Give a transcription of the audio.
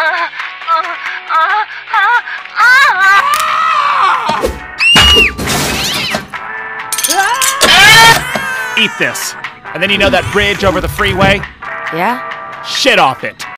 Eat this. And then you know that bridge over the freeway? Yeah? Shit off it.